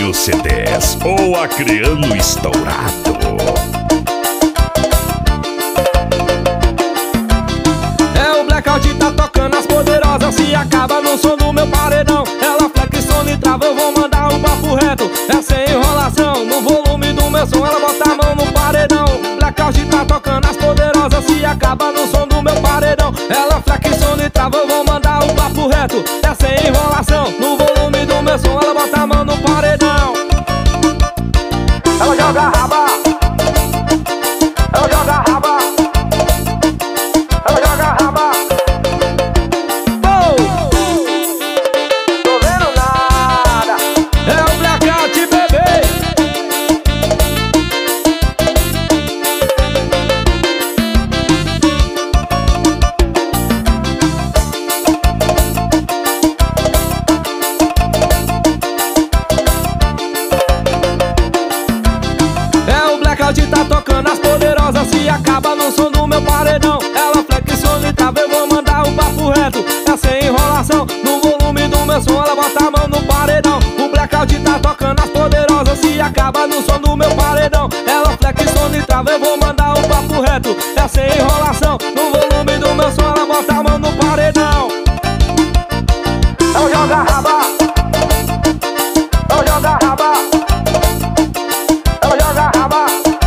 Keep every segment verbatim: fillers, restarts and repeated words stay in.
Sandrinho C dez, o acreano estourado. É o blackout, tá tocando as poderosas, se acaba no som do meu paredão. Ela flexiona e trava, eu vou mandar um papo reto. É sem enrolação, no volume do meu som, ela bota a mão no paredão. Blackout tá tocando as poderosas, se acaba no som do meu paredão. Ela flexiona e trava, eu vou mandar um papo reto. É sem enrolação, no volume do meu som, ela bota a mão no paredão. Ela joga a raba, ela joga a raba, ela joga a raba. Oh! Tô vendo nada. É o blackout, bebê. Tá tocando as poderosas, se acaba no som do meu paredão. Ela flexiona e trava, eu vou mandar um papo reto. É sem enrolação, no volume do meu som, ela bota a mão no paredão. O blackout tá tocando as poderosas, se acaba no som do meu paredão. Ela flexiona e trava, eu vou mandar um papo reto. É sem enrolação, no volume do meu som, ela bota a mão no paredão. Ela joga a raba, ela joga a raba, ela joga a raba.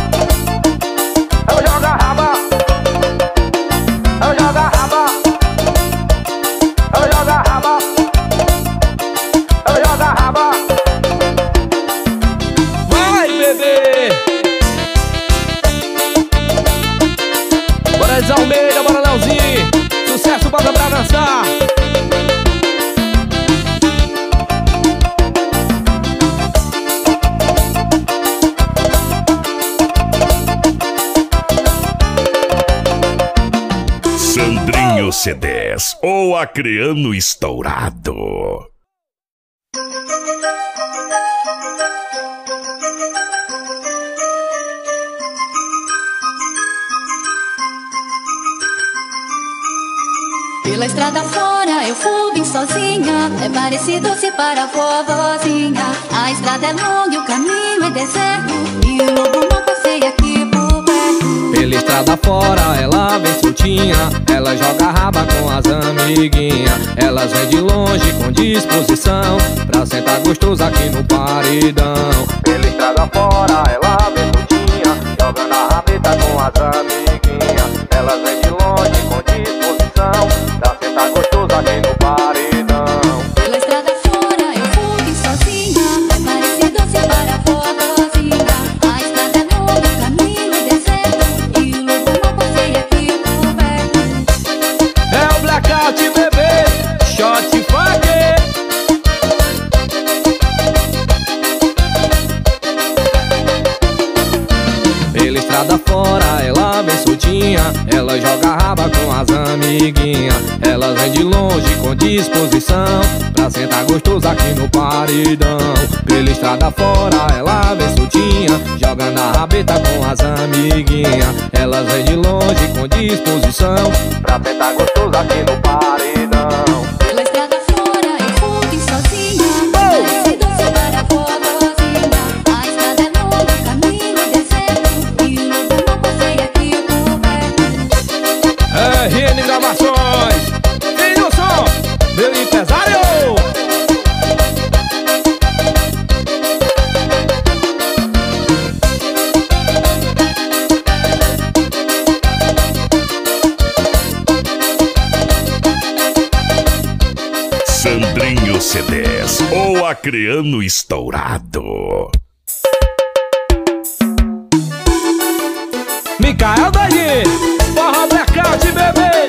Bora Almeida, bora Leozinho, sucesso, bota pra dançar. Sandrinho C dez, o acreano estourado. Pela estrada fora eu fui bem sozinha, é parecido se para a vovozinha. A estrada é longa e o caminho é deserto, e o lobo não passeia aqui por perto. Pela estrada fora ela vem soltinha, ela joga a raba com as amiguinhas. Elas vêm de longe com disposição pra sentar gostoso aqui no paredão. Pela estrada fora ela vem soltinha, jogando a rabeta com as amiguinhas. Elas vêm de longe com disposição pra sentar gostoso aqui no paredão. Pela estrada fora eu fui bem sozinha, é parecido se para a vovozinha. A estrada é longa, o caminho é deserto, e o lobo não passeia aqui por perto. É o blackout, bebê, shot funk. Pela estrada fora ela vem soltinha, ela joga a raba com as amiguinhas. Elas vêm de longe com disposição pra sentar gostoso aqui no paredão. Pela estrada fora ela vem soltinha, jogando a rabeta com as amiguinhas. Elas vêm de longe com disposição pra sentar gostoso aqui no paredão. Pela estrada fora eu fui bem sozinha, parecido se para a vovozinha. A estrada é longa, o caminho é deserto, e o lobo não passeia aqui por perto. R N Gravações, vem no som, meu empresário. Sandrinho C dez, o acreano estourado. Micael Daí, porra blackout, bebê.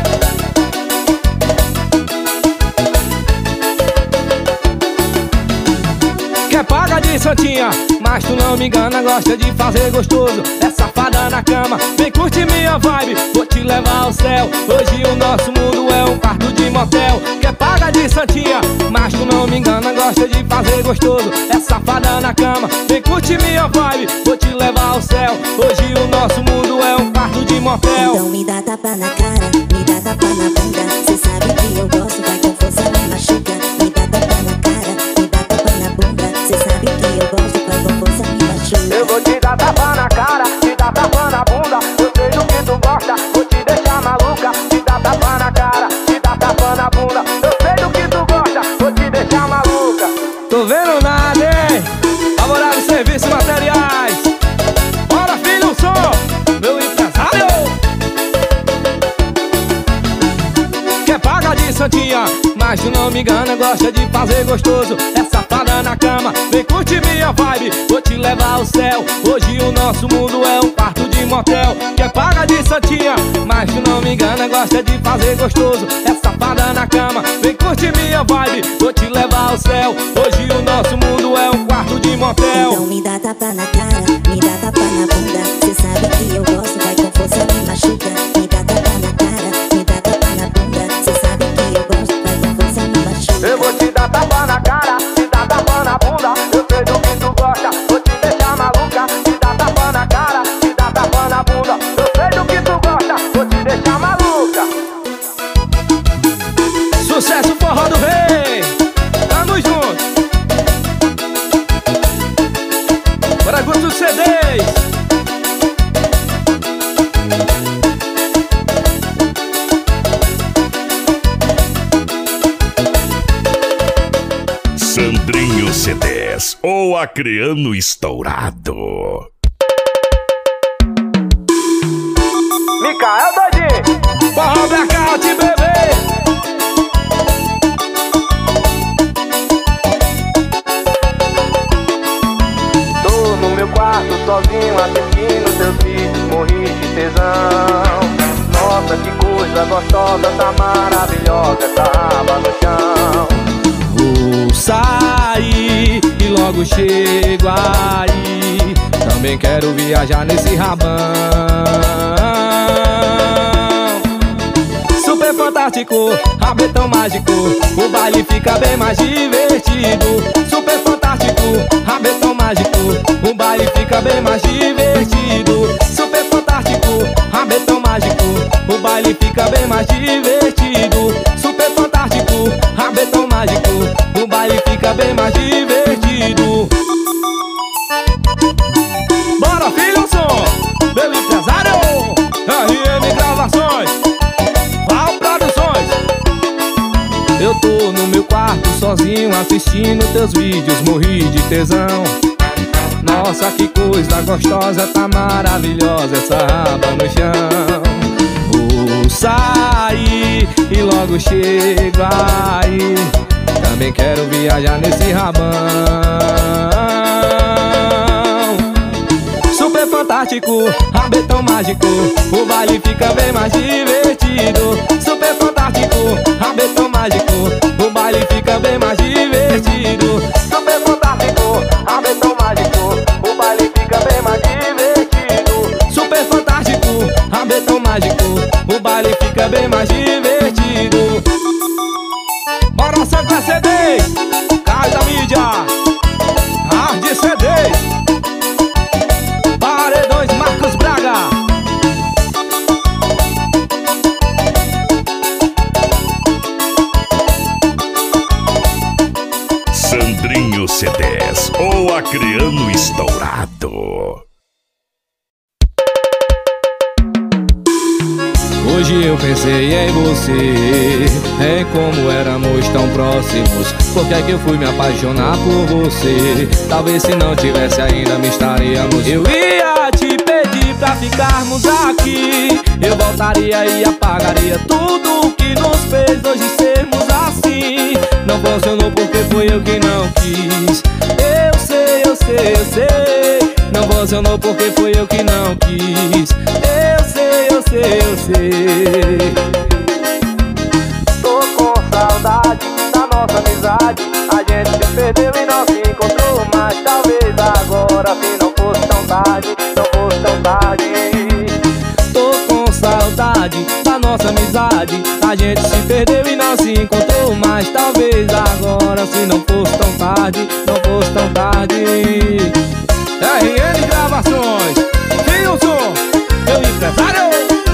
Quer paga de santinha, mas tu não me engana, gosta de fazer gostoso, é safada na cama. Vem curte minha vibe, vou te levar ao céu. Hoje o nosso mundo é um quarto de motel. Quer paga de santinha, mas tu não me engana, gosta de fazer gostoso, é safada na cama. Vem curte minha vibe, vou te levar ao céu. Hoje o nosso mundo é um quarto de motel. Então me dá tapa na cara, me dá tapa na bunda. Cê sabe que eu gosto, vai com força, me machuca. Me dá tapa na cara, me dá tapa na bunda. Cê sabe que gosta de fazer gostoso, é safada na cama, vem curtir minha vibe, vou te levar ao céu. Hoje o nosso mundo é um quarto de motel, que é paga de santinha, mas tu não me engana, gosta de fazer gostoso, é safada na cama, vem curtir minha vibe, vou te levar ao céu. Hoje o nosso mundo é um quarto de motel. Então me dá tapa na cara, me dá tapa na bunda. Cê sabe que eu gosto, vai com força, me machuca. Me dá tapa na cara, me dá tapa na bunda. Cê sabe que eu gosto, vai com força, me machuca. Eu vou te dar tapa na cara, te dar tapa na bunda. Eu sei do que tu gosta, vou te deixar maluca. Te dar tapa na cara, te dar tapa na bunda. Eu sei do que tu gosta, vou te deixar maluca. Sucesso forró do rei, tamo junto. Bora gosto C Ds. Sandrinho C Ds, o acreano estourado. Micael Doidinho, forró blackout, bebê. Tô no meu quarto sozinho assistindo teus vídeos, morri de tesão. Nossa, que coisa gostosa, tá maravilhosa essa raba no chão. Vou sair e logo chego aí, também quero viajar nesse rabão. Super fantástico, rabetão mágico, o baile fica bem mais divertido. Super fantástico, rabetão mágico, o baile fica bem mais divertido. Super fantástico, rabetão mágico, o baile fica bem mais divertido. Super fantástico, rabetão mágico, o baile fica bem mais divertido. Bora, filho, som, meu empresário, R M Gravações, Val Produções. Eu tô no meu quarto sozinho assistindo teus vídeos, morri de tesão. Nossa, que coisa gostosa, tá maravilhosa essa raba no chão. Vou sair e logo chego aí, também quero viajar nesse rabão. Super fantástico, rabetão mágico, o baile fica bem mais divertido. Super fantástico, rabetão mágico, o baile fica bem mais divertido. Super fantástico, rabetão mágico, o baile fica bem mais divertido. Super fantástico, rabetão mágico, o baile fica bem mais divertido. Bora Santa C Ds, Cais da Mídia, Hard C Ds, Paredões Marcos Braga. Sandrinho C Ds, o acreano estourado. Hoje eu pensei em você, em como éramos tão próximos. Por que é que eu fui me apaixonar por você? Talvez se não tivesse ainda me estaríamos. Eu ia te pedir pra ficarmos aqui, eu voltaria e apagaria tudo que nos fez hoje sermos assim. Não funcionou porque foi eu que não quis. Eu sei, eu sei, eu sei. Não funcionou porque foi eu que não quis. Eu sei, eu sei, eu sei. Tô com saudade da nossa amizade. A gente se perdeu e não se encontrou. Mas talvez agora, se não fosse tão tarde, não fosse tão tarde. Tô com saudade da nossa amizade. A gente se perdeu e não se encontrou. Mas talvez agora, se não fosse tão tarde, não fosse tão tarde. R N Gravações, Wilson, meu empresário.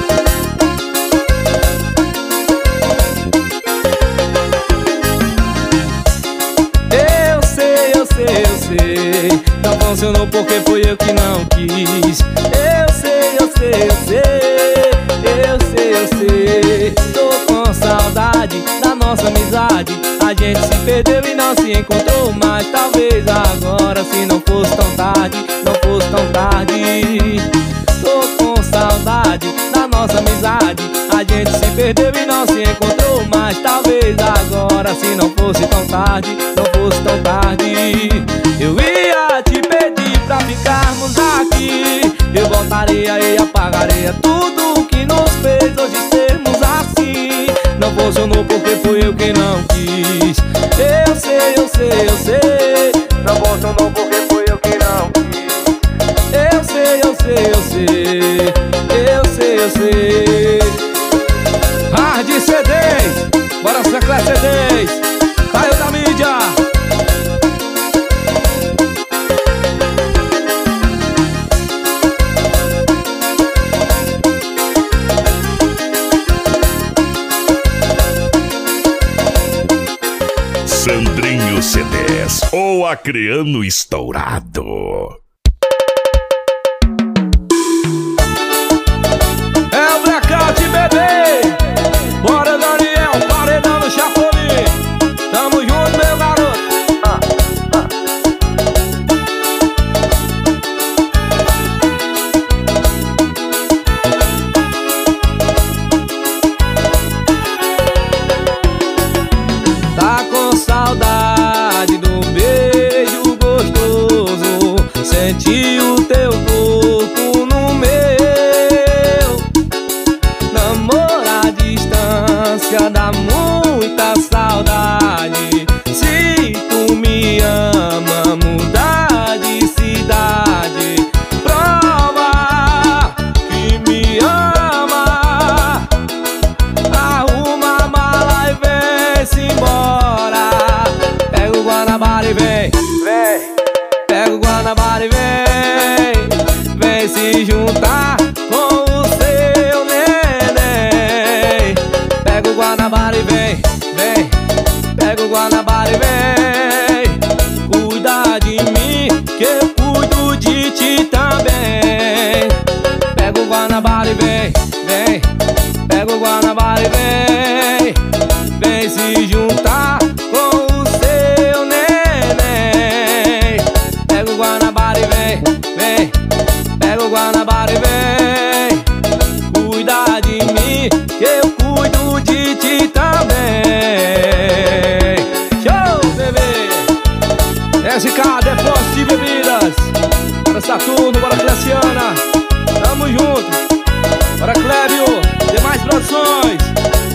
Eu sei, eu sei, eu sei. Não funcionou porque foi eu que não quis. Eu sei, eu sei, eu sei. Eu sei, eu sei. Tô com saudade da nossa amizade. A gente se perdeu e não se encontrou. Mas talvez agora, se não fosse tão tarde, não fosse tão tarde. Tô com saudade da nossa amizade. A gente se perdeu e não se encontrou. Mas talvez agora, se não fosse tão tarde, não fosse tão tarde. Eu ia te pedir pra ficarmos aqui. Eu voltaria e apagaria tudo que nos fez hoje sermos assim. Não funcionou porque fui eu quem não quis. Eu sei, eu sei, eu sei. Não funcionou porque fui eu quem não quis. Eu sei, eu sei, eu sei. Eu sei, eu sei. Hard C Ds, bora Secret C Ds. Caiu da mídia. Sandrinho C Ds, o acreano estourado. É o blackout, bebê. Bora, Daniel, paredão no Chapolin. Tamo junto, meu garoto. ah, ah. Tá com saudade do beijo gostoso. Senti o teu corpo no meu. Namoro à distância dá muita saudade. Se tu me ama, mudar de cidade. Prova que me ama. Arruma a mala e vem-se embora. Pega o Guanabara e vem, vem. Pega o Guanabara e vem. Vem se juntar com o seu neném. Pega o Guanabara e vem, vem. Pega o Guanabara e vem. Cuida de mim que eu cuido de ti também. Pega o Guanabara e vem, vem. Pega o Guanabara e vem. Vem se juntar com o seu neném. Pega o Guanabara e vem, vem. Pega o Guanabara e vem. Cuida de mim que eu cuido de ti também. Show, bebê. S K, depósito de bebidas. Bora Saturno, bora Cleciana. Tamo junto. Bora Clébio, demais produções.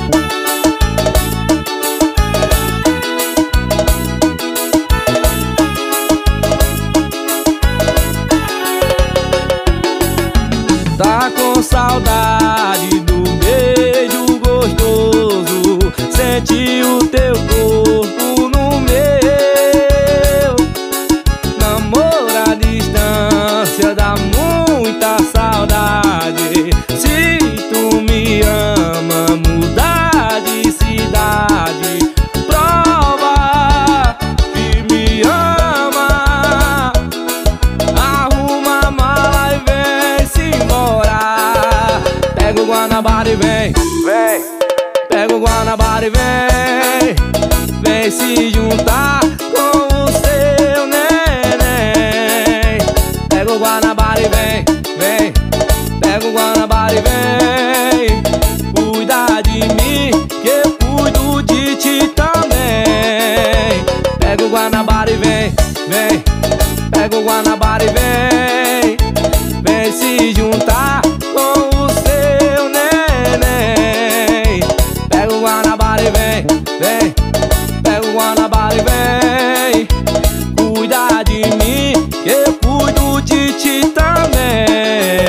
Tá com saudade do beijo gostoso. Senti o teu corpo no meu. Namoro à distância dá muita saudade. Se tu me ama, mudar de cidade. Prova que me ama. Arruma a mala e vem-se embora. Pega o Guanabara e vem, vem. Pega o Guanabara e vem. Vem se juntar com o seu neném. Pega o Guanabara e vem, vem. Pega o Guanabara e vem. Cuida de mim que eu cuido de ti também. Pega o Guanabara e vem, vem. Pega o Guanabara e vem. Vem se juntar com o seu neném. Pega o Guanabara e vem, vem. Pega o Guanabara e vem. Cuida de mim que eu cuido de ti também.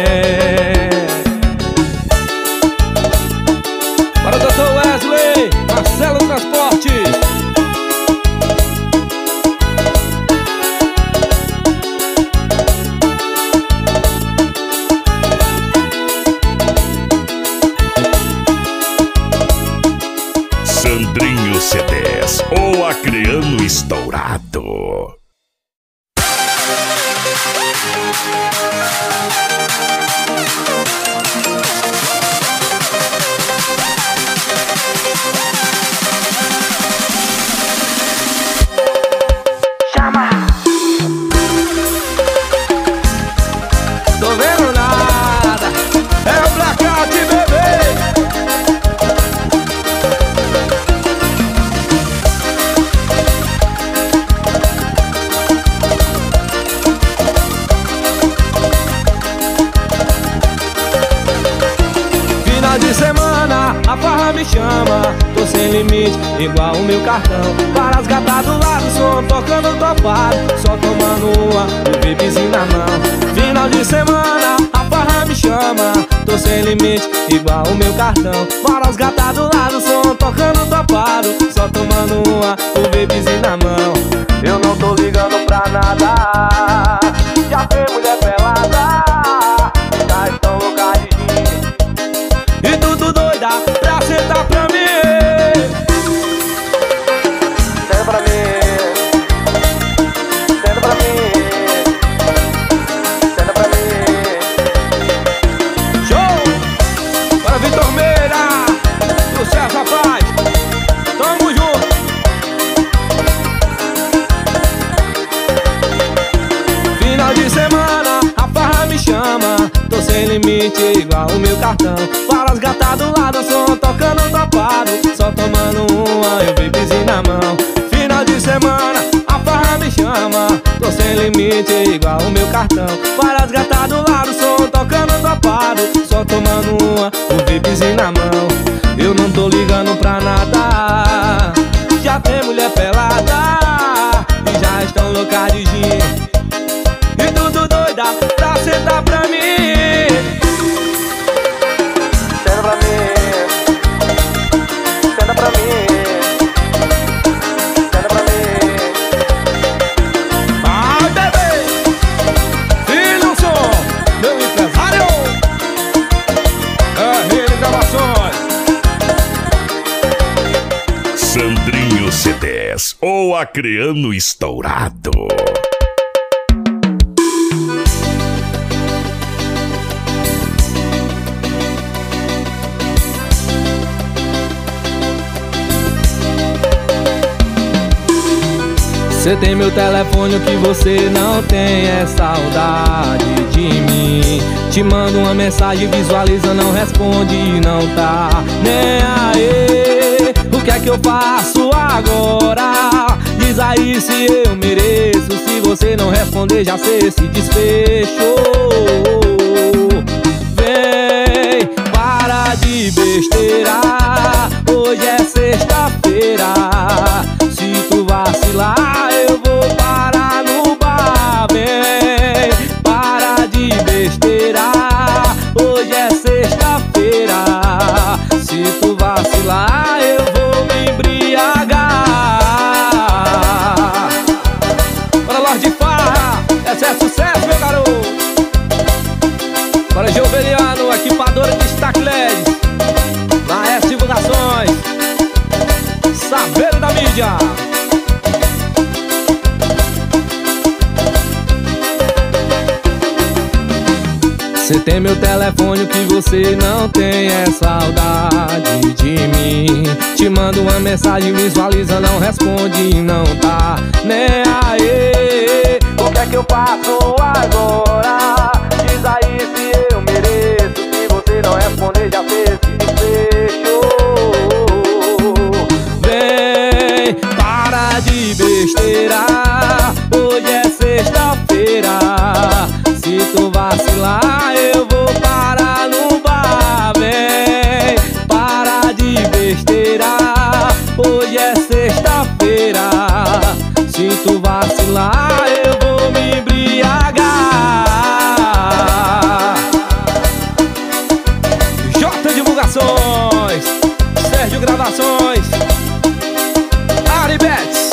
Para o doutor Wesley, Marcelo Transportes. Sandrinho C Ds, o acreano estourado. Tô vendo nada, é o blackout, bebê. igual o meu cartão. Várias gatas do lado, som tocando topado, só tomando uma, o vapezinho na mão. Final de semana, a farra me chama, tô sem limite, igual o meu cartão. Várias gatas do lado, som tocando topado, só tomando uma, o vapezinho na mão. Eu não tô ligando pra nada, já tem mulher pelada, já estão louca de rir, e tudo doida pra sentar pra mim. Senta pra mim, senta pra mim, senta pra mim. Show! Para Vitor Meira, sucesso, rapaz, tamo junto. Final de semana, a farra me chama, tô sem limite, igual o meu cartão. Várias gatas do lado, som tocando topado, só tomando uma, eu vapezinho na mão. Final de semana, a farra me chama, tô sem limite, igual o meu cartão. Várias gatas do lado, som tocando topado, só tomando uma, o vapezinho na mão. Eu não tô ligando pra nada, já tem mulher pelada, e já estão loucas de gin, e tudo doida pra sentar pra mim. Senta pra mim, senta pra mim, senta pra mim. Vai, bebê, filho som, meu empresário, R N Gravações. Sandrinho C Ds, o acreano estourado. Você tem meu telefone, o que você não tem é saudade de mim. Te mando uma mensagem, visualiza, não responde, não tá nem aí. O que é que eu faço agora? Diz aí se eu mereço. Se você não responder, já sei esse desfecho. Vem, para de besteira, hoje é sexta-feira. Se tu vacilar, eu vou parar no bar. Vem, para de besteira, hoje é sexta-feira. Se tu vacilar, eu vou me embriagar. Para Lorde Farra, esse é sucesso, meu garoto. Para Joveliano, equipadora de destaque L E D, Maestro Divulgações, Saber da Mídia. Você tem meu telefone, o que você não tem é saudade de mim. Te mando uma mensagem, visualiza, não responde, não tá nem aí. O que é que eu faço agora? Diz aí se eu mereço. Se você não responder, já fez esse desfecho. Vem, para de besteira, hoje é sexta-feira. Se tu vacilar, eu vou parar no bar. Vem, para de besteira, hoje é sexta-feira. Se tu vacilar, eu vou me embriagar. J Divulgações, Sérgio Gravações, Aribetes.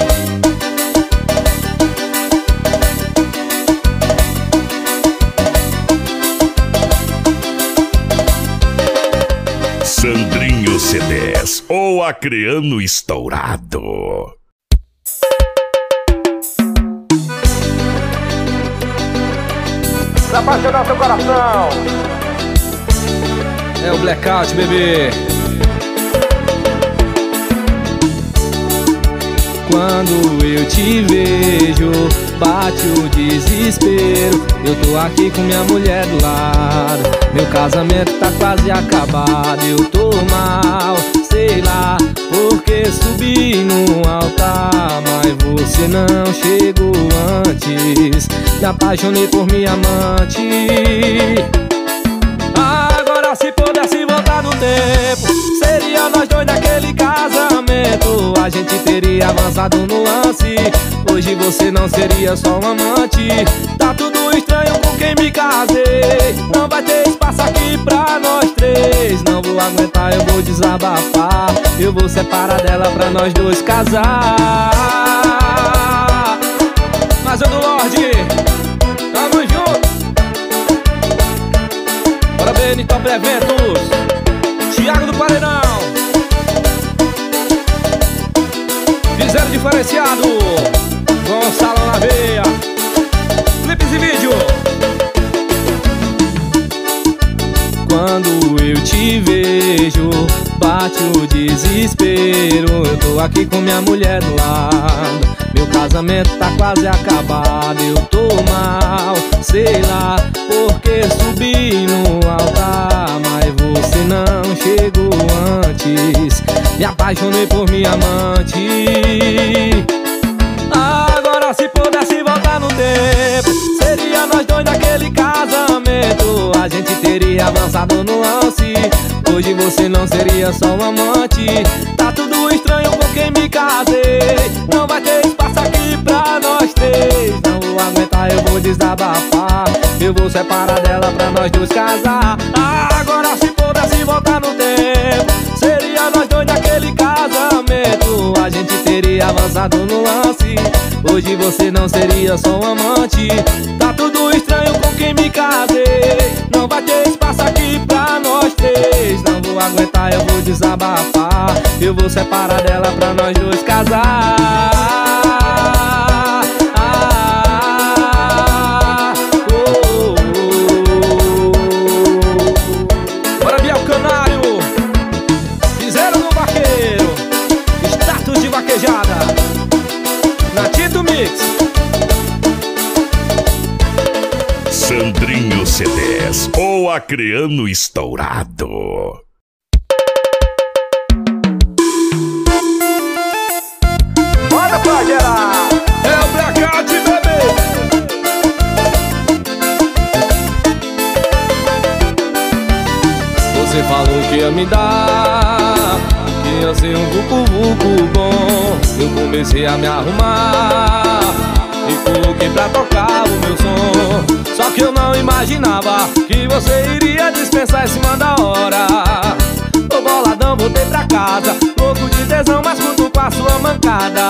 Sandrinho C Ds, o acreano estourado. Pra apaixonar seu coração, é o Blackout, bebê. Quando eu te vejo, bate o desespero. Eu tô aqui com minha mulher do lado, meu casamento tá quase acabado. Eu tô mal, sei lá, porque subi no altar, mas você não chegou antes. Me apaixonei por minha amante. Agora se pudesse voltar no tempo, seria nós dois naquele casamento. casamento a gente teria avançado no lance. Hoje você não seria só um amante. Tá tudo estranho com quem me casei. Não vai ter espaço aqui pra nós três. Não vou aguentar, eu vou desabafar. Eu vou separar dela pra nós dois casar. Mas eu do Lorde, tamo junto. Bora ver Top Eventos, Thiago do Paredão. Fizeram diferenciado, Gonçalo na veia, clipes e vídeo. Quando eu te vejo, bate o desespero. Eu tô aqui com minha mulher do lado. Meu casamento tá quase acabado. Eu tô mal, sei lá porque subi no altar. Mas você não chegou antes. Me apaixonei por minha amante. Agora se pudesse voltar no tempo, seria nós dois naquele casamento. A gente teria avançado no lance. Hoje você não seria só um amante. Tá tudo estranho com quem me casei. Não vai ter espaço aqui pra nós três. Não vou aguentar, eu vou desabafar. Eu vou separar dela pra nós dois casar. Agora se pudesse voltar no tempo, seria nós dois naquele casamento. A gente teria avançado no lance. Hoje você não seria só um amante. Tá tudo estranho com quem me casei. Não vai ter espaço aqui pra nós três. Não vou aguentar, eu vou desabafar. Eu vou separar dela pra nós dois casar. Ah, oh, oh, oh. Bora Biel Canário, fizeram no vaqueiro, status de vaquejada na Tito Mix. Sandrinho C dez, o acreano estourado. Bora pra gerar, é o blackout, bebê. Você falou que ia me dar, que ia ser um vucu-vucu bom. Eu comecei a me arrumar e coloquei pra tocar o meu som. Só que eu não imaginava que você iria dispensar em cima da hora. Tô boladão, voltei pra casa, louco de tesão, mas puto com a sua mancada.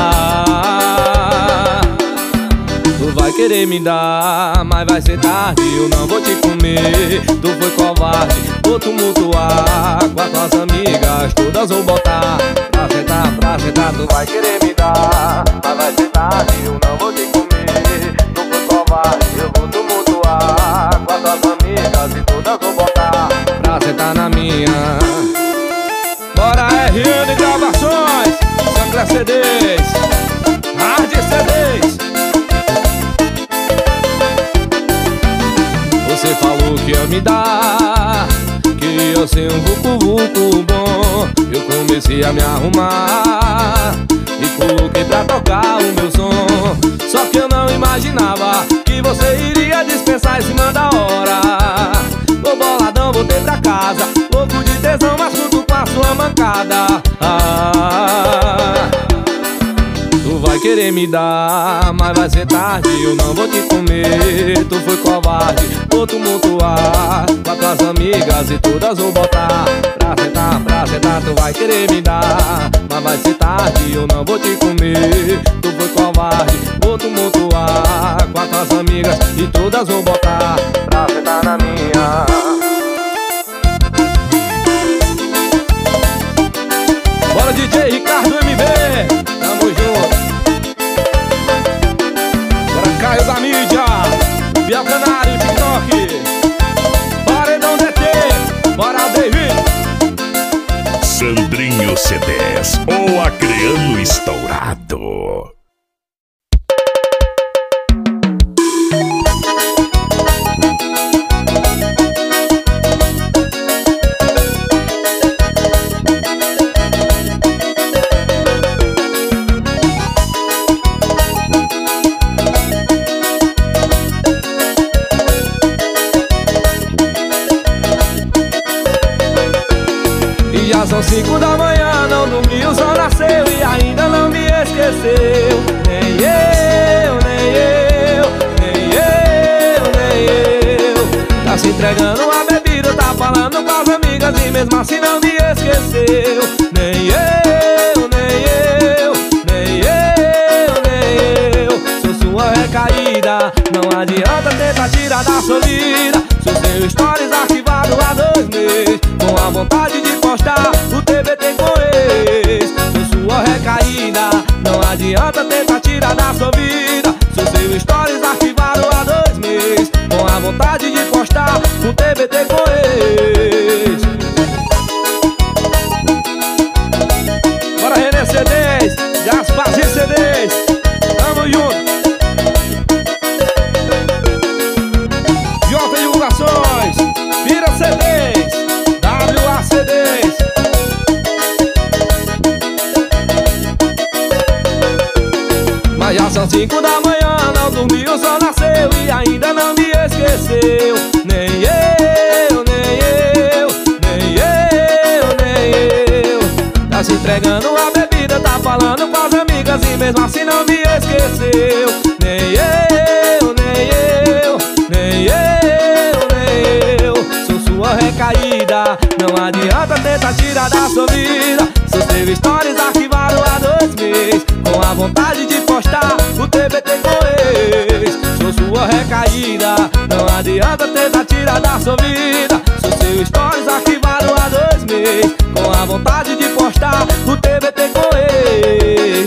Ah, tu vai querer me dar, mas vai ser tarde, eu não vou te comer. Tu foi covarde, vou tumultuar com as tuas amigas, todas vou botar pra sentar, pra sentar. Tu vai querer me dar, mas vai ser tarde, eu não vou te comer. Tu foi covarde, eu vou tumultuar com as tuas amigas e todas vou botar pra sentar na minha. Bora R N Gravações, Sancler C Ds, Hard C Ds. Você falou que ia me dar, que ia ser um vucu-vucu bom. Eu comecei a me arrumar e coloquei pra tocar o meu som. Só que eu não imaginava que você iria dispensar em cima da hora. Tô boladão, voltei pra casa, louco de tesão, mas puto com a sua mancada. Ah, tu vai querer me dar, mas vai ser tarde, eu não vou te comer. Tu foi covarde, vou tumultuar com as tuas amigas e todas vou botar pra sentar, pra sentar. Tu vai querer me dar, mas vai ser tarde, eu não vou te comer. Tu foi covarde, vou tumultuar com as tuas amigas e todas vou botar pra sentar na minha. Bora D J Ricardo M V, tamo junto. Caio da mídia, Biel Canário, TikTok, Paredão D T, bora David. Sandrinho C dez, o acreano estourado. São cinco da manhã, não dormi, o sol nasceu. amigas e mesmo assim não me esqueceu. Nem eu, nem eu, nem eu, nem eu. Sou sua recaída, não adianta tentar tirar da sua vida. Sou seu stories arquivado há dois meses, com a vontade de postar o T B T com ex. Sou sua recaída, não adianta tentar tirar da sua vida. Sou seu stories arquivado há dois meses, com a vontade de postar o T B T com ex. Bora Renê C Ds, Gasparzinho C Ds, tamo junto. Jota Divulgações, Vira C Ds, W A C Ds. Mas já são cinco da manhã, não dormiu, só nasceu e ainda não me esqueceu. Nem eu, nem eu, nem eu, nem eu. Tá se entregando a bebida, tá falando com as amigas e mesmo assim não me esqueceu. Nem eu, nem eu, nem eu, nem eu. Sou sua recaída, não adianta tentar tirar da sua vida. Sou seu stories arquivado há dois meses, com a vontade de postar o T B T com ex. Sou sua recaída, não adianta tentar tirar da sua vida. Sou seu stories arquivado há dois meses, com a vontade de postar o T B T com ex.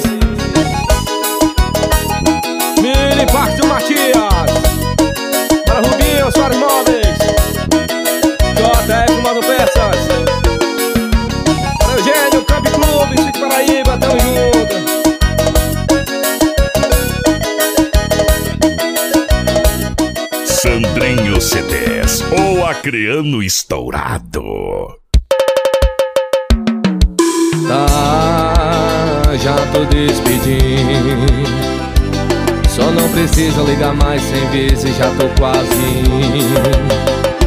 Mini Impacto Matias, para Rubinho, Soares Móveis, J F Mano Peças, para Eugênio, Camp Clube, Sítio Paraíba, tamo junto. Sandrinho C Ds, o acreano estourado. Tá, já tô despedindo. Só não precisa ligar mais cem vezes, já tô quase indo.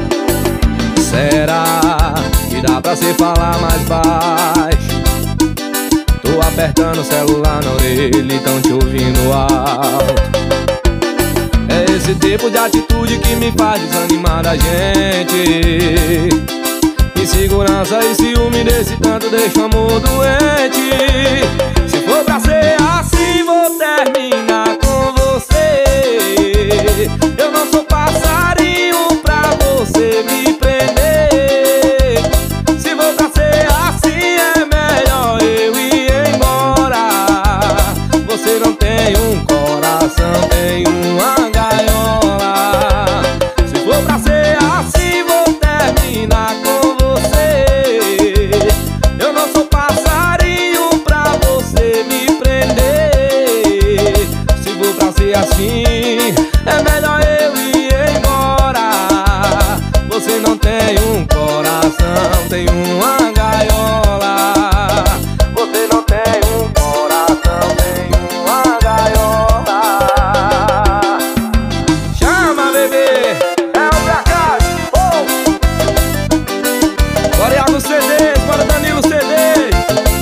Será que dá pra cê falar mais baixo? Tô apertando o celular na orelha e tão te ouvindo alto. É esse tipo de atitude que me faz desanimar da gente. Insegurança e ciúme desse tanto deixa o amor doente. Se for pra ser assim, vou terminar com você. Eu não sou passarinho pra você me prender. Se for pra ser assim, é melhor eu ir embora. Você não tem um coração, tem uma gaiola. Se for pra ser assim, vou terminar com você. Eu não sou passarinho pra você me prender. Se for pra ser assim, é melhor eu ir embora. Você não tem um coração, tem uma gaiola. Você não tem um coração, tem uma gaiola. Chama, bebê, é o Blackout. Oh! Bora Iago C Ds, bora Danilo C Ds.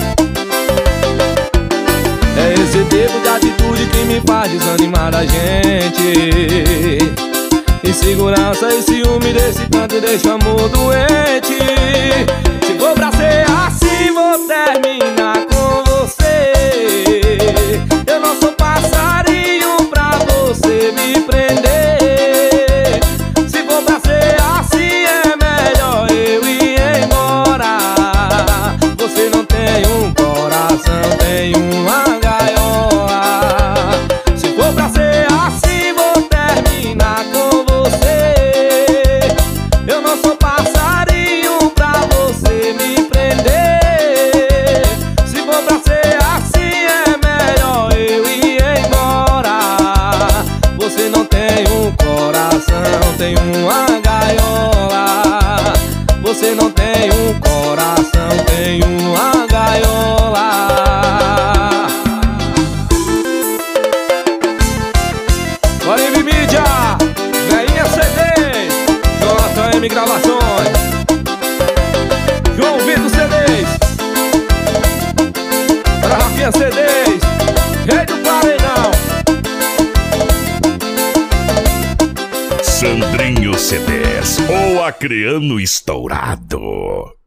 É esse tipo de atitude que me faz desanimar a gente. Insegurança e ciúme desse tanto deixa o amor doente. Se for pra ser assim, vou terminar com você. Eu não sou passarinho pra você me prender. Se for pra ser assim, é melhor eu ir embora. Você não tem um coração, tem uma gaiola. Se for pra ser assim, vou terminar com você. Eu não sou passarinho pra você me prender. Se for pra ser assim, é melhor eu ir embora. Você não tem um coração, tem uma gaiola. Você não tem um coração, tem uma gaiola. Corimbi Mídia, Veinha C Ds, J M Gravações, João Vitor C Ds, para Rafinha C Ds, Rei do Paredão. Sandrinho C Ds, o acreano estourado.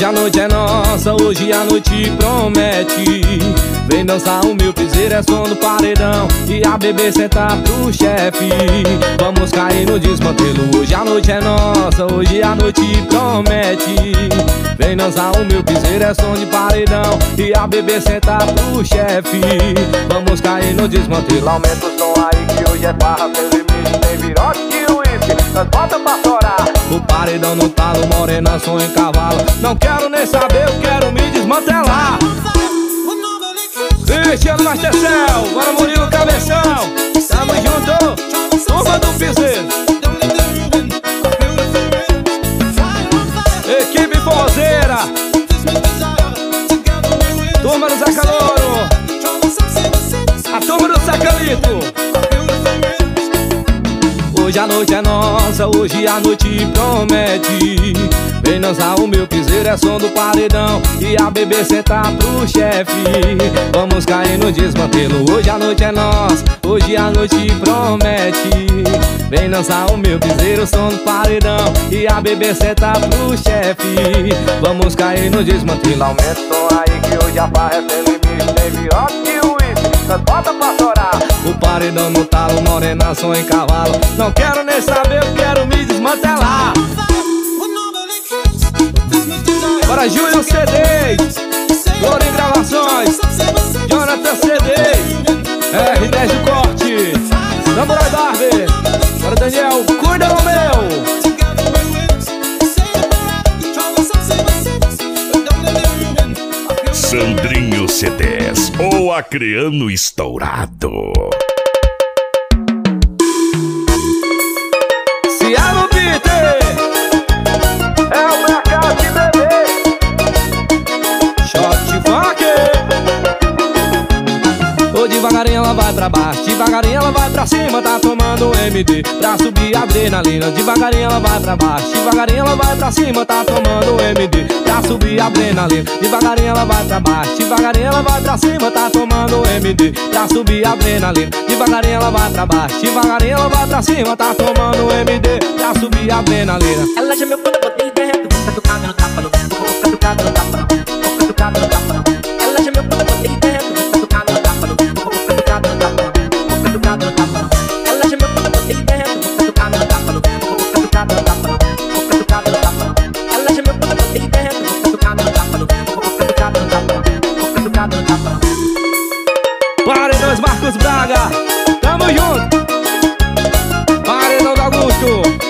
Hoje a noite é nossa, hoje a noite promete. Vem dançar o meu piseiro, é som do paredão e a bebê sentar pro chefe. Vamos cair no desmantelo. Hoje a noite é nossa, hoje a noite promete. Vem dançar o meu piseiro, é som de paredão e a bebê sentar pro chefe. Vamos cair no desmantelo. Aumenta o som aí que hoje é barra, sem limite, tem virote e uísque, nós bota pra chorar. O paredão no talo, morena, som em cavalo. Não quero nem saber, eu quero me desmantelar. Cristiano Mastercell, bora Murilo Cabeção. Tamo junto, turma do piseiro. Equipe forrozeira, turma do Zé Calouro, a turma do Sacalito. Hoje a noite é nossa, hoje a noite promete. Vem dançar o meu piseiro, é som do paredão e a bebê sentar pro chefe. Vamos cair no desmantelo. Hoje a noite é nossa, hoje a noite promete. Vem dançar o meu piseiro, som do paredão e a bebê sentar pro chefe. Vamos cair no desmantelo. Aumenta o som aí que hoje a barra é sem limite, tem virote e uísque, nós bota pra chorar. O paredão no talo, morena, som em cavalo. Não quero nem saber, eu quero me desmantelar. Bora Júlio C D, Glorinho Gravações, Jonathan C D, R dez do Corte, Samurai Barbie. Bora Daniel, cuida do meu. Sandrinho C dez, o acreano estourado. Se é no beat, é o mercado de bebê. Shot funk. Ô, devagarinho ela vai pra baixo, devagarinho ela vai pra cima, tá tomando M D pra subir a adrenalina. Devagarinho ela vai pra baixo, devagarinho ela vai pra cima, tá tomando M D pra subir a adrenalina. Devagarinho ela vai pra baixo, devagarinho ela vai pra cima, tá tomando M D pra subir a adrenalina. Devagarinho ela vai pra baixo, devagarinho ela vai pra cima, tá tomando M D pra subir a adrenalina. Ela gemeu quando eu botei dentro, catucada no tapa, não vou catucada no tapa, não vou catucada no tapa, não. Ela gemeu quando eu botei dentro, catucada no tapa, não vou catucada no tapa, não vou catucada no tapa, não. Ela gemeu quando eu botei dentro, catucada no tapa, não vou catucada no tapa, não vou catucada no tapa, não. Ela gemeu quando eu botei dentro, catucada no tapa, não vou catucada no tapa, não vou catucada no tapa, não. Paredões Marcos Braga, tamo junto. Paredão do Augusto.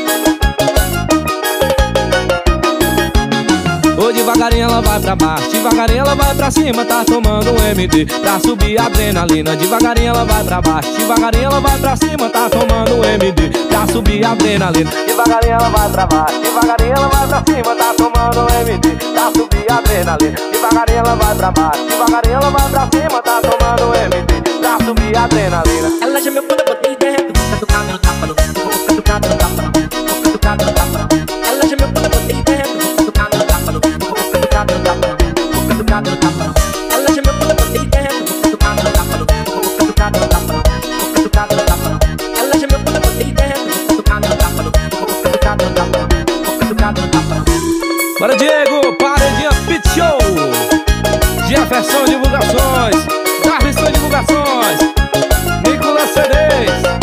Ô, devagarinho ela vai pra baixo, devagarinho ela vai pra cima, tá tomando um M D pra subir a adrenalina. Devagarinho ela vai pra baixo, devagarinho ela vai pra cima, tá tomando um M D pra subir a adrenalina. Devagarinho ela vai pra baixo, devagarinho ela vai pra cima, tá tomando um M D pra subir a adrenalina. Devagarinho ela vai pra baixo, devagarinho ela vai pra cima, tá tomando um M D pra subir a adrenalina. Ela gemeu quando eu botei dentro, catucada no tapa, não vou catucada no tapa, não vou catucada no tapa, não. Ela gemeu quando eu botei dentro, catucada no tapa, não vou catucada no tapa, não vou catucada no tapa, não. Ela gemeu quando eu botei dentro, catucada no tapa, não vou catucada no tapa, não vou catucada no tapa, não. Ela gemeu quando eu botei dentro, catucada no tapa, não vou catucada no tapa, não vou catucada no tapa, não. Bora Diego, Paredinha Pit Show, Jefferson Divulgações, Carlisson Divulgações, Nicolas C Ds.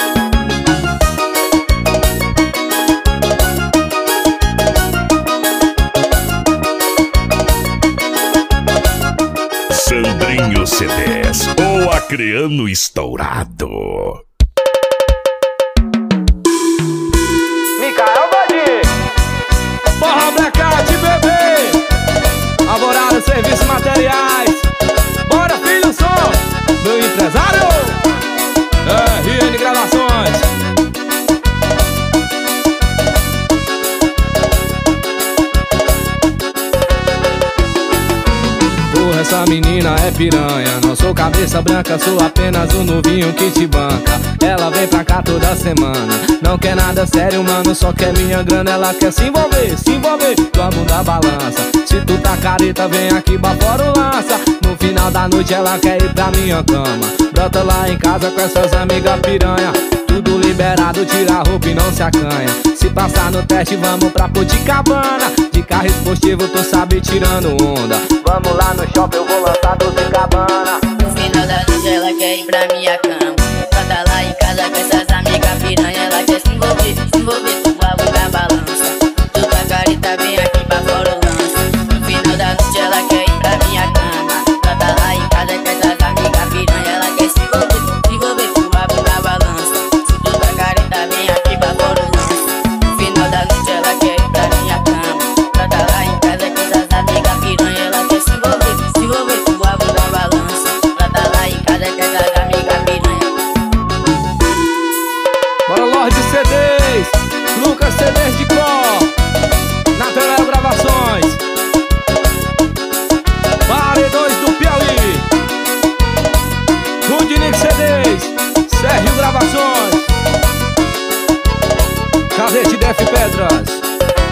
Sandrinho C dez, o acreano estourado. Micael Badi, Porra Blackout, bebê. Alvorada Serviços Materiais. Bora, filho, som, meu empresário. R N Gravações. Porra, essa menina é piranha. Não sou cabeça branca, sou apenas um novinho que te banca. Ela vem pra cá toda semana, não quer nada sério, mano, só quer minha grana. Ela quer se envolver, se envolver, vamos dar balança. Se tu tá careta, vem aqui pra fora o lança. No final da noite ela quer ir pra minha cama. Brota lá em casa com essas amigas piranha. Tu tudo liberado, tira a roupa e não se acanha. Se passar no teste, vamos pra Copacabana. De carro esportivo, tu sabe tirando onda. Vamos lá no shopping, eu vou lançar doze cabana. No final da noite ela quer ir pra minha cama. Pra tá lá em casa com essas amigas piranha. Ela quer se envolver, se envolver com o babo da balança. Tu com a careta vem aqui pra fora o lança. No final da noite ela quer ir pra minha cama. Pra tá lá em casa com essas amigas piranha. Ela quer se envolver, se envolver com o babo da balança. Se tu com a careta vem aqui pra fora o lança. No final da noite ela quer ir pra minha cama. Pra tá lá em casa com essas amigas piranha. Ela quer se envolver, se envolver com o babo da balança. Pra tá lá em casa com essas amigas piranha. Bora Lorde C Ds, Lucas C Ds de Có, Natanel Gravações, Paredões do Piauí, Rudinic C Ds, Sérgio Gravações, Cadete Def Pedras.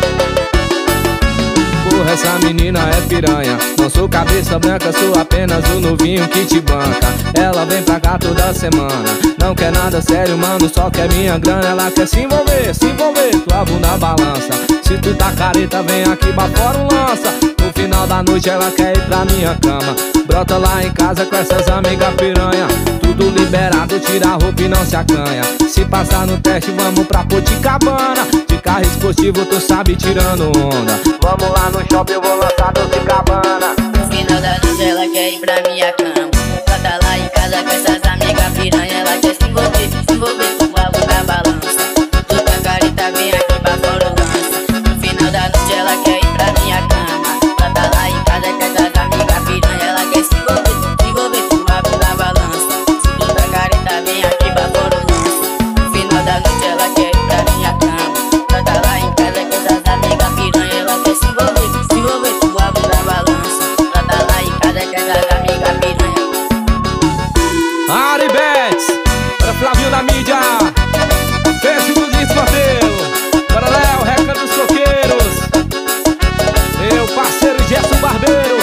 Porra, essa menina é piranha. Não sou cabeça branca, sou apenas o novinho que te banca. Ela vem pra cá toda semana. Não quer nada sério, mano, só quer minha grana. Ela quer se envolver, se envolver, tua bunda balança. Se tu tá careta, vem aqui pra fora um lança. No final da noite ela quer ir pra minha cama. Brota lá em casa com essas amigas piranha. Tudo liberado, tira a roupa e não se acanha. Se passar no teste, vamos pra Copacabana. De carro esportivo, tu sabe tirando onda. Vamos lá no shopping, eu vou lançar doze cabana. No final da noite ela quer ir pra minha cama. Pra tá lá em casa com essas amigas piranha. Ela quer se envolver, se envolver com o babo da balança. Tu com a careta vem aqui pra fora o lança. No final da noite ela quer ir pra minha cama. Pra tá lá em casa com essas amigas piranha. Ela quer se envolver, se envolver com o babo da balança. Se tu com a careta vem aqui pra fora o lança. No final da noite ela quer ir pra minha cama. Pra tá lá em casa com essas amigas piranha. Ela quer se envolver, se envolver com o babo da balança. Pra tá lá em casa com essas amigas piranha. Ari Betts, para Flavinho da mídia, Fez do Disco Mateu, para Léo, Reca dos Coqueiros, meu parceiro Gerson Barbeiro.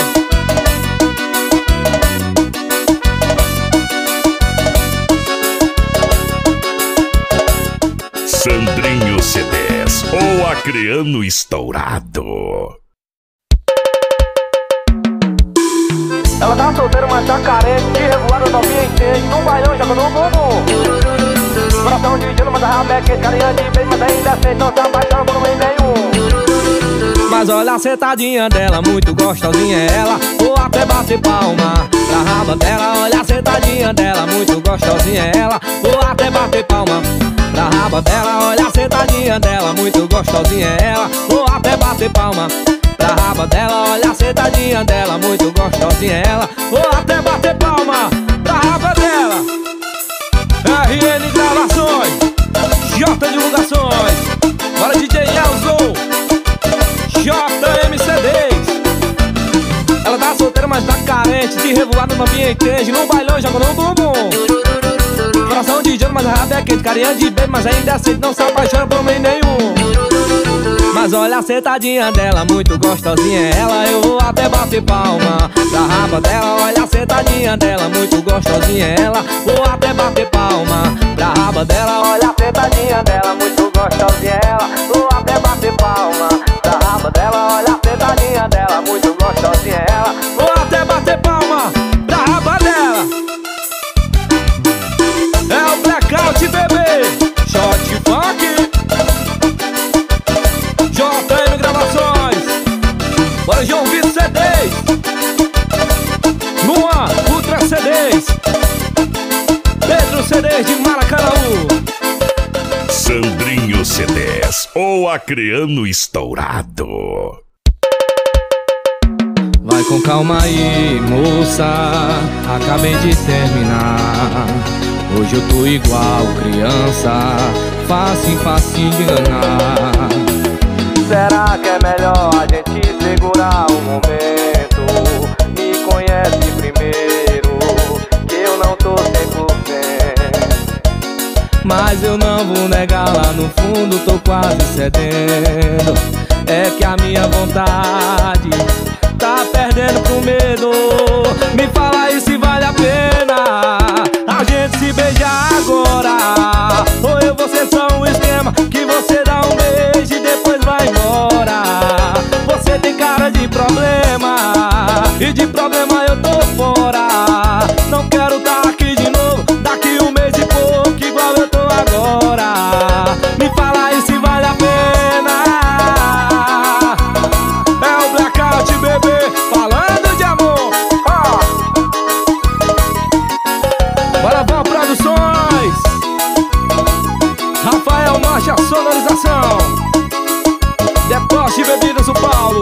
Sandrinho C Ds, o Acreano estourado. Ela tá solteira, mas tá carente, de revoada novinha entende. Num bailão joga no bumbum. Coração de gelo, mas a rabeca, esse carinha de bem, mas ainda sente, não se apaixona por mim nenhum. Mas olha a sentadinha dela, muito gostosinha é ela. Vou até bater palma pra raba dela. Olha a sentadinha dela, muito gostosinha é ela. Vou até bater palma pra raba dela. Olha a sentadinha dela, muito gostosinha é ela. Vou até bater palma pra raba dela. Olha a sentadinha dela, muito gostosinha é ela. Vou até bater palma pra raba dela. R N Gravações, J Divulgações, bora D J Elzo, J M C Ds. Ela tá solteira, mas tá carente, de revoada novinha entende. No bailão joga no bumbum. Coração de gelo, mas a raba é quente, carinha de bem, mas ainda sente, não se apaixona por mim nenhum. Mas olha a sentadinha dela, muito gostosinha é ela. Eu vou até bater palma pra raba dela. Olha a sentadinha dela, muito gostosinha é ela. Vou até bater palma pra raba dela. Olha a sentadinha dela, muito gostosinha é ela. Vou até bater palma pra raba dela. Olha a sentadinha dela, muito gostosinha é ela. Vou até bater palma pra raba dela. É o Blackout, bebê, Shot Funk, J M Gravações, bora João Vitor C Ds, Luan Ultra C Ds, Pedro C Ds de Maracanaú. Sandrinho C Ds, o Acreano estourado. Vai com calma aí, moça, acabei de terminar. Hoje eu tô igual criança, fácil, fácil de enganar. Será que é melhor a gente segurar o momento? Me conhece primeiro, que eu não tô cem por cento. Mas eu não vou negar, lá no fundo tô quase cedendo. É que a minha vontade tá perdendo pro medo. Me fala aí se vale a pena a gente se beijar agora, ou eu Abraço, Paulo.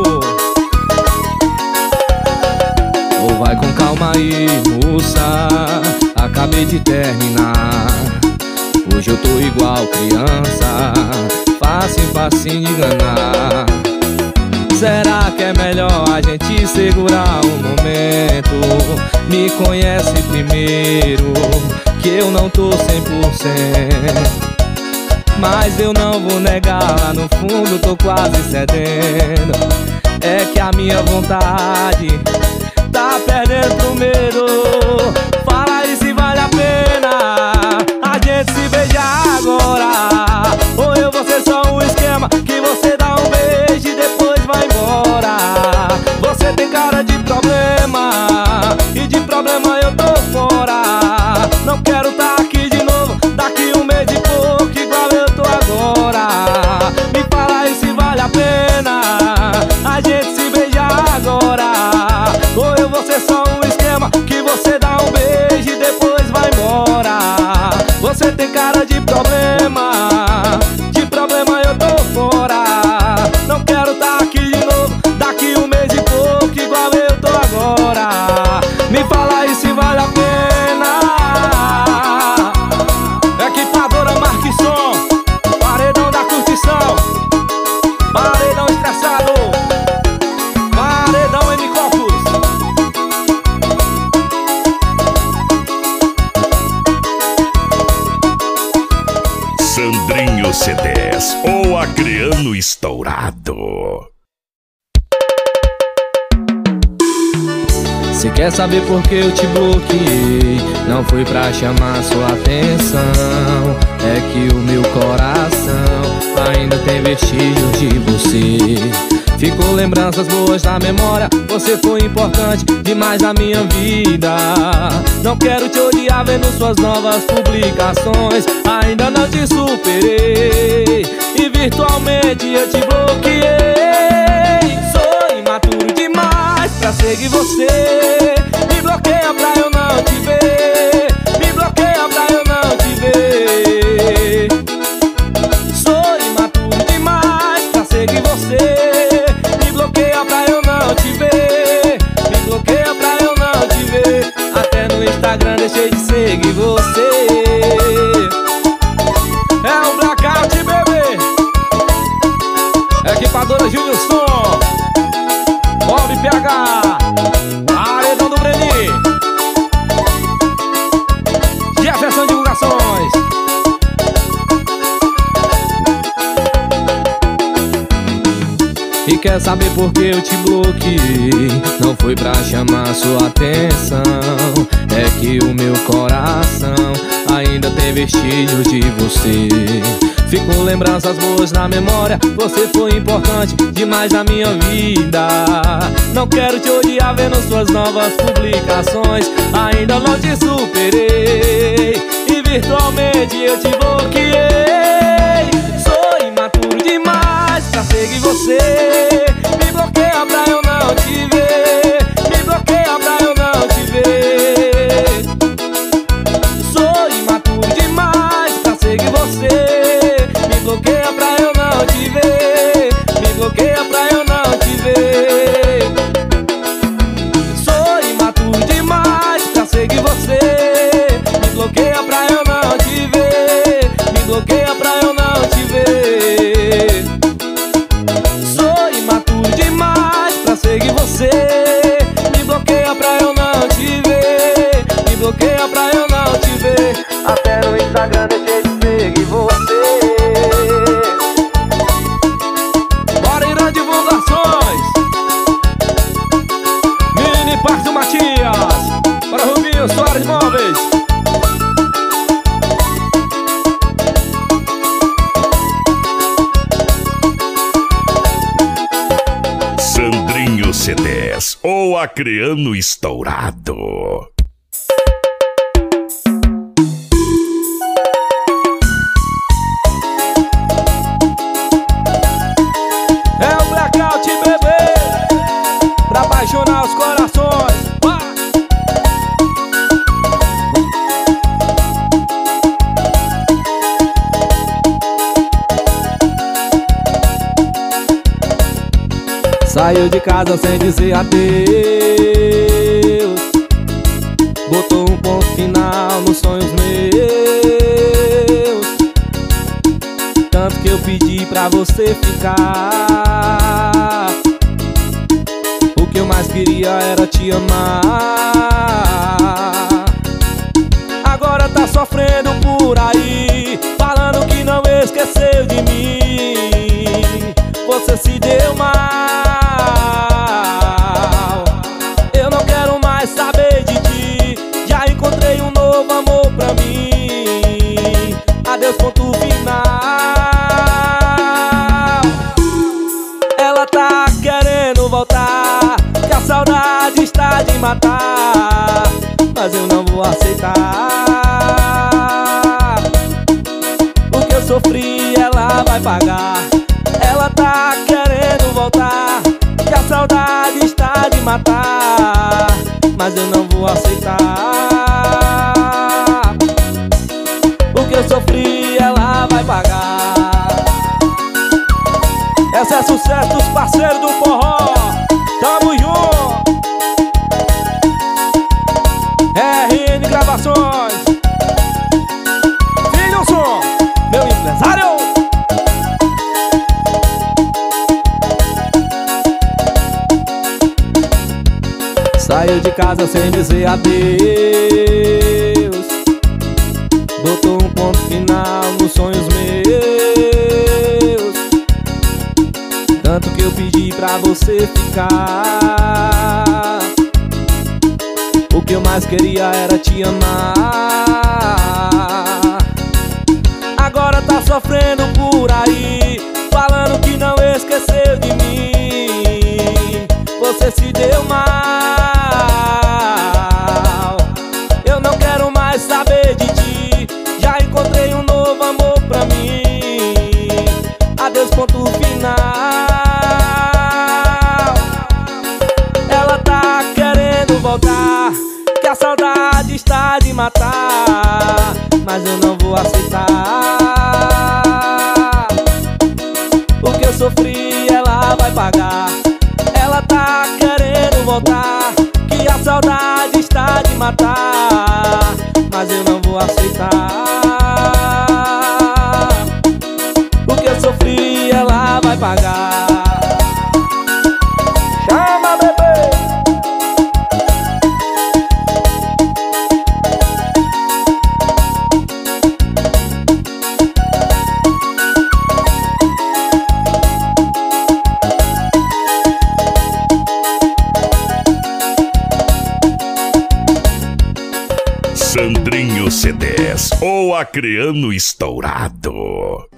Ou vai com calma aí, moça, acabei de terminar. Hoje eu tô igual criança, facinho, facinho de enganar. Será que é melhor a gente segurar um momento? Me conhece primeiro, que eu não tô cem por cento. Mas eu não vou negar, lá no fundo tô quase cedendo. É que a minha vontade tá perdendo pro medo. Fala aí se vale a pena a gente se beijar agora, ou eu vou ser só um esquema que você dá um beijo e depois vai embora. Você tem cara de problema, e de problema eu tô fora. Não quero tá aqui de novo, daqui um mês e pouco, igual eu tô agora. Me fala aí se vale a pena a gente se beijar agora, ou eu vou ser só um esquema que você dá um beijo e depois vai embora. Você tem cara de problema, de problema eu tô fora. Não quero tá aqui de novo, daqui um mês e pouco, igual eu tô agora. Me fala aí se vale a pena. Equipadora Marquisson, paredão da curtição, paredão estressado, paredão M Copos. Sandrinho C dez, o Acreano estourado. Cê quer saber por que eu te bloqueei? Não foi pra chamar sua atenção, é que o meu coração ainda tem vestígios de você. Ficou lembranças boas na memória, você foi importante demais na minha vida. Não quero te odiar vendo suas novas publicações, ainda não te superei e virtualmente eu te bloqueei. Sou imaturo demais pra seguir você, me bloqueia pra eu não te ver, me bloqueia pra eu não te ver. Sou imaturo demais pra seguir você, me bloqueia pra eu não te ver, me bloqueia pra eu não te ver. Até no Instagram deixei de seguir você. É um blackout, bebê. Equipadora Júnior Som, Bob P H, paredão do Breni, Jefferson Divulgações. E quer saber por que eu te bloqueei? Não foi pra chamar sua atenção, é que o meu coração ainda tem vestígios de você. Ficou lembranças boas na memória, você foi importante demais na minha vida. Não quero te odiar vendo suas novas publicações, ainda não te superei e virtualmente eu te bloqueei. Sou imaturo demais pra seguir você, me bloqueia pra eu não te ver, me bloqueia pra eu não te ver. Sou imaturo demais pra seguir você, me bloqueia pra eu não te ver, me bloqueia pra eu não te ver. Sou imaturo demais pra seguir você, me bloqueia pra eu não te ver, me bloqueia pra eu não te ver. Sou imaturo demais pra seguir você, me bloqueia pra eu não te ver, me bloqueia pra eu não te ver. Até no Instagram deixei de seguir você. Bora Irã Divulgações, Mini Parque do Matias, para Rubinho Soares Móveis. Sandrinho C dez, o Acreano estourado. É o blackout, bebê, pra apaixonar os corações. Vai! Saiu de casa sem dizer adeus, botou um ponto final nos sonhos meus. Tanto que eu pedi pra você ficar, o que eu mais queria era te amar. Agora tá sofrendo por aí, falando que não esqueceu de mim. Você se deu mal, eu não quero mais saber de ti. Já encontrei um novo amor pra mim. Adeus, ponto final. Ela tá querendo voltar, que a saudade está de matar, mas eu não vou aceitar. O que eu sofri ela vai pagar. Ela tá querendo voltar, que a saudade está de matar, mas eu não vou aceitar. O que eu sofri ela vai pagar. Essa é sucesso dos parceiros do forró. Tamo junto. R N Gravações, Filho Som, meu empresário. Saiu de casa sem dizer adeus, botou um ponto final nos sonhos meus. Tanto que eu pedi pra você ficar, o que eu mais queria era te amar. Agora tá sofrendo por aí, falando que não esqueceu de mim. Você se deu mal, eu não quero mais saber de ti. Já encontrei um novo amor pra mim. Adeus, ponto final. Ela tá querendo voltar, que a saudade está de matar, mas eu não vou aceitar. O que eu sofri ela vai pagar. Ela tá querendo voltar, que a saudade está de matar, mas eu não vou aceitar. O que eu sofri ela vai pagar. Chama, bebê! Sandrinho C Ds, o Acreano Estourado.